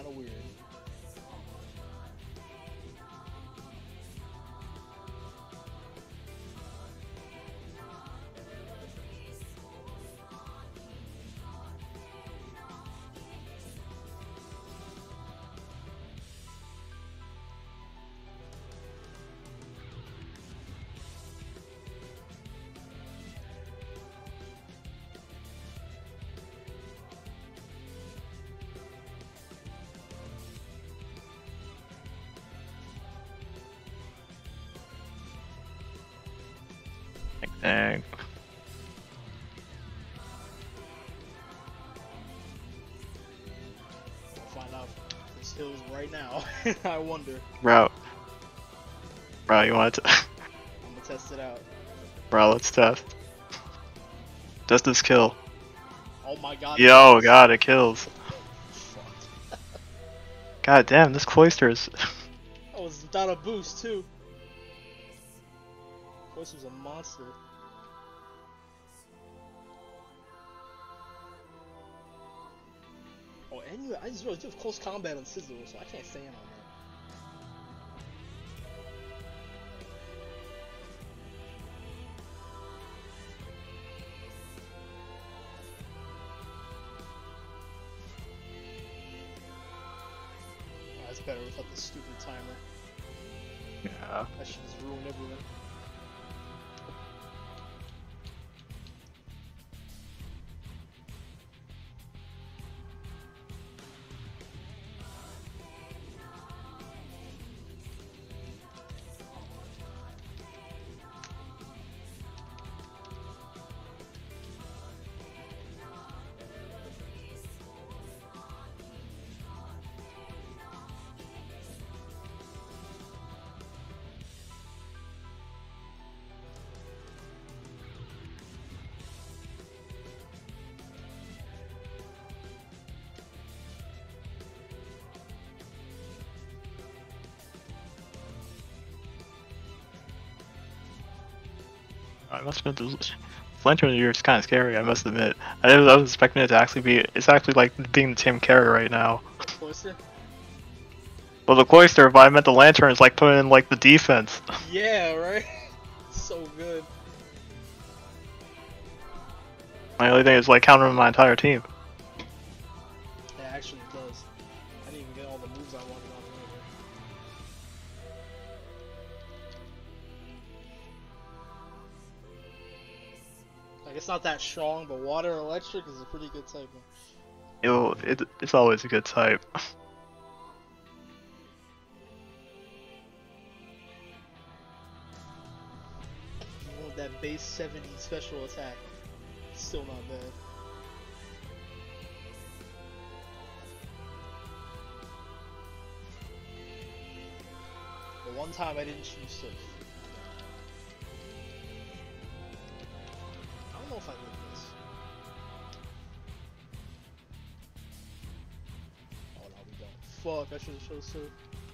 of weird. Dang. We'll find out this hills right now. I wonder. Bro. Bro, you want to? I'm gonna test it out. Bro, let's test. Does this kill? Oh my god. Yo, god, it kills. Fuck. God damn, this cloister is. That was without a boost too. Cloister was a monster. Oh, anyway, I just realized you have close combat on Sizzle, so I can't stand on that. Oh, that's better without the stupid timer. Yeah. That shit just ruined everything. I must admit, Flincher in the year is kind of scary, I must admit. I was expecting it to actually be. It's actually like being the team carry right now. Cloister? Well, the cloister, but I meant the lantern is like putting in like the defense. Yeah, right? So good. My only thing is like countering my entire team. Yeah, actually it does. I didn't even get all the moves I wanted on it either. Like, it's not that strong, but water electric is a pretty good type. It's always a good type. Even with that base 70 special attack, it's still not bad. The one time I didn't choose Surf. I don't know if I did this. Oh no, we don't. Fuck, I should have chosen Surf.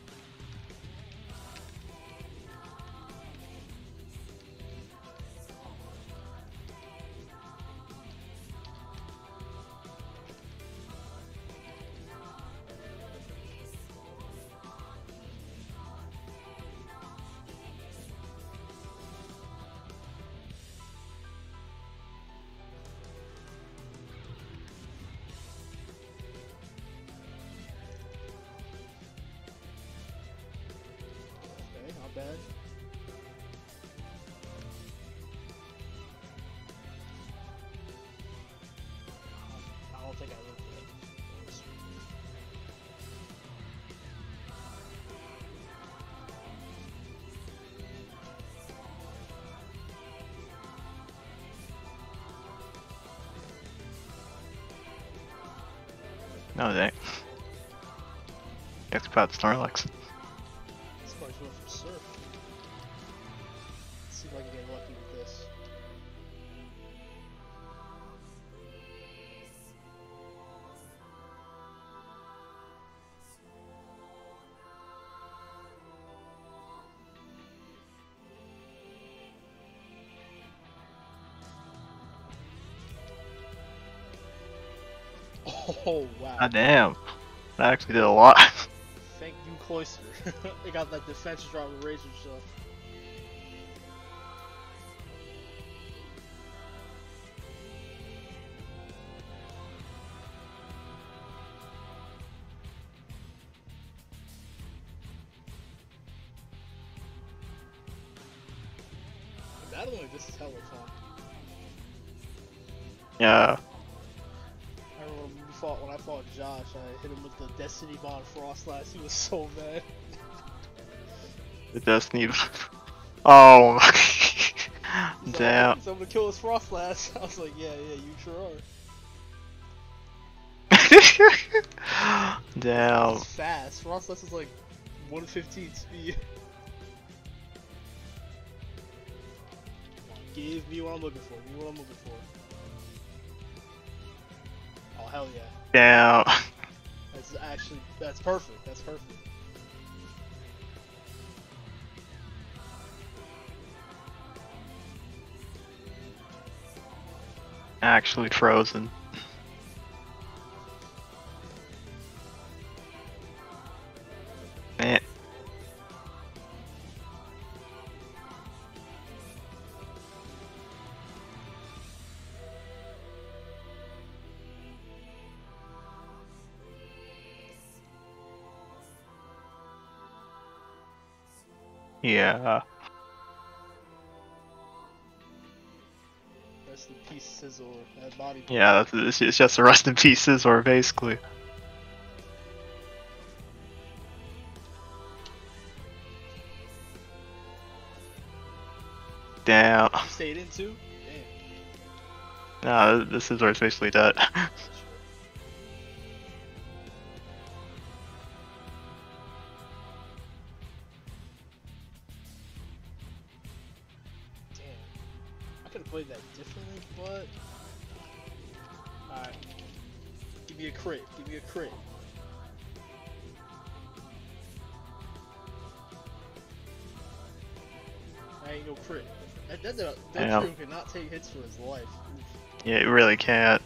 Okay, not bad. I don't think I looked at it. No, dang. Guess about Snorlax. This part's going for Surf. Let's see if I can get lucky with this. Oh wow. God damn. That actually did a lot. Thank you, Cloyster. They got that defense drop with Razor stuff. Battling like this is hella fun. Yeah. I remember when I fought Josh, I hit him with the Destiny Bond Frost Last. He was so mad. The Destiny. Oh my. Damn. So I'm gonna kill his Frost Last. I was like, yeah, you sure are. Damn. It's fast. Frost Last is like 115 speed. Give me what I'm looking for. Give me what I'm looking for. Oh hell yeah. Damn. That's perfect. That's perfect. Actually frozen. Eh. Yeah. Rest in peace, Sizzle. That body. Yeah, it's just a rest in pieces, or basically. Damn. You stayed in too? Damn. Nah, this is where it's basically dead. I could have played that differently, but... Alright. Give me a crit. Give me a crit. That ain't no crit. That true cannot take hits for his life. Oof. Yeah, you really can't.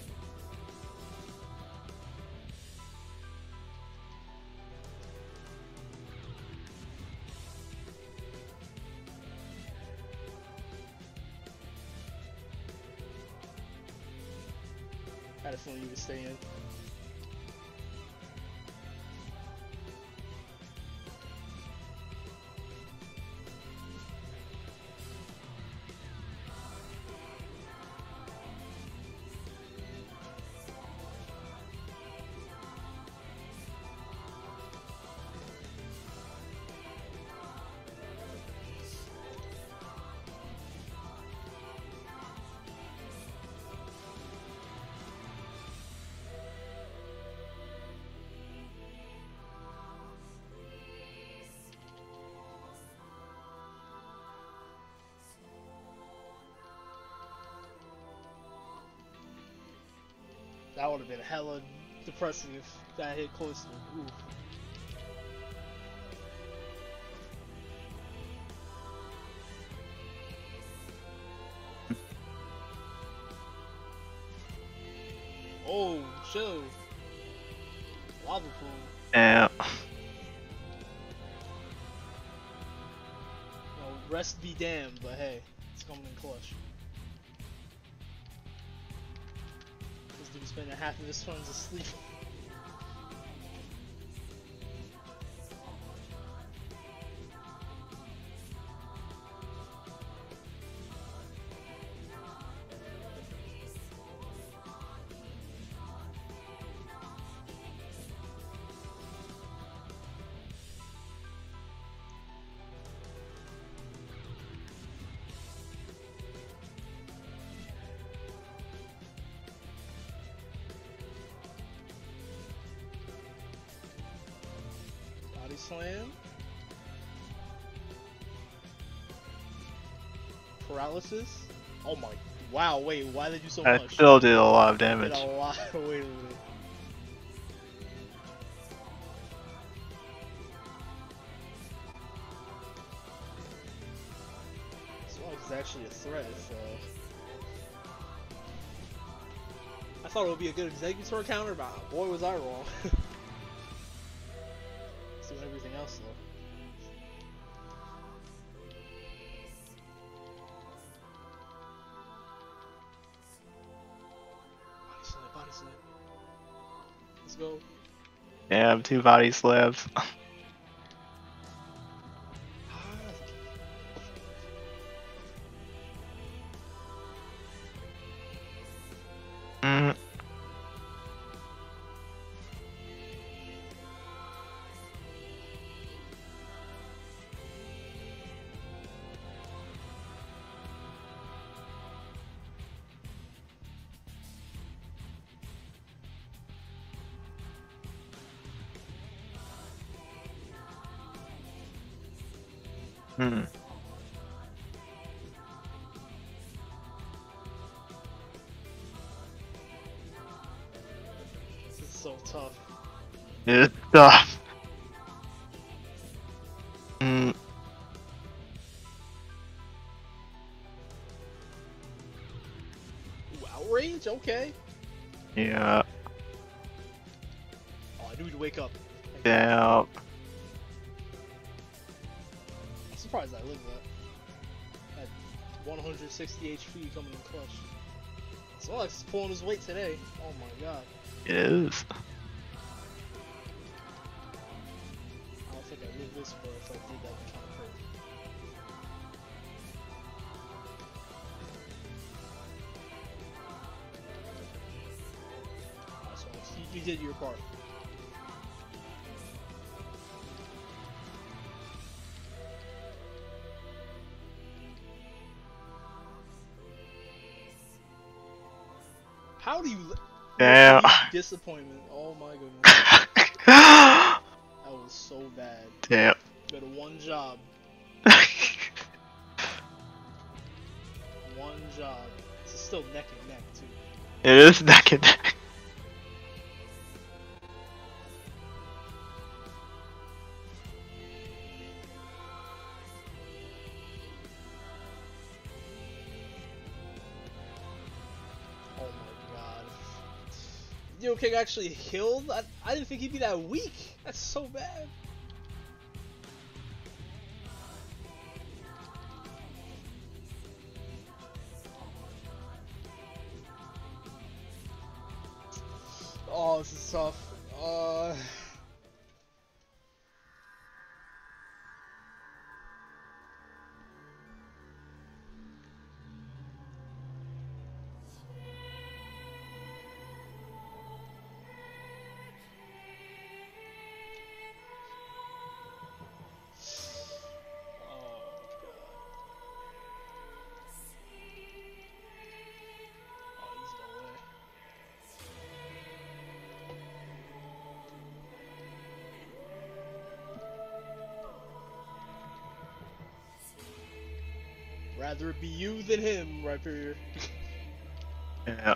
I had a feeling you would stay in. That would have been hella depressing if that hit close to me. Ooh. Oh, chill. Lava pool. Yeah. Well, rest be damned, but hey, it's coming in clutch. This dude's spending half of his turns asleep. Body slam. Paralysis. Oh my. Wow, wait, why did they do so I much? still did a lot of Did damage. a lot. Wait a minute. This is actually a threat. I thought it would be a good Exeggutor counter, but boy was I wrong. else though. Body slam. Let's go. Damn, 2 body slams. Mm. Hmm. This is so tough. It's tough. Mm. Ooh, outrage? Okay. Yeah. Oh, I knew he'd wake up. Damn. I'm surprised I lived that. At 160 HP coming in clutch. So Alex is pulling his weight today. Oh my god. It is. I don't think I lived this, but if I did, that'd be kind of crazy. Alright, so Alex, you did your part. How do you? Damn. Disappointment. Oh my goodness. That was so bad. Damn. You had one job. One job. It's still neck and neck too. It is neck and neck. Oh my god. Yo King actually healed? I didn't think he'd be that weak. That's so bad. Oh, this is tough. Rather it be you than him, right here. Yeah.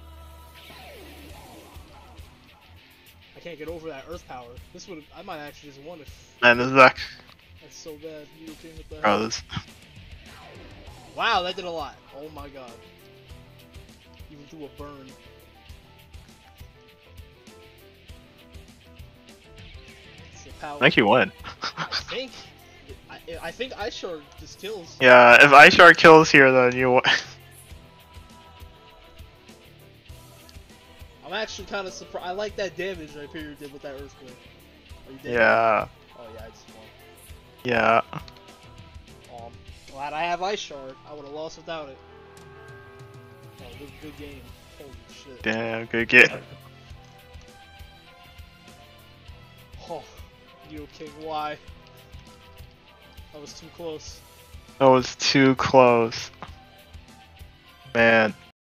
I can't get over that earth power. This would I might actually just won if Man, this is actually. that's so bad. You King with the Bro, this. Wow, that did a lot. Oh my god. Even through a burn. It's the power. I think you won. I think Ice Shard just kills. Yeah, if Ice Shard kills here, then you won. I'm actually kind of surprised. I like that damage right here did with that earthquake. Are you dead? Yeah. Oh yeah, I just won. Yeah. Glad I have Ice Shard. I would have lost without it. Oh, good game. Holy shit. Damn, good get. Oh, Yo King, why? That was too close. That was too close. Man.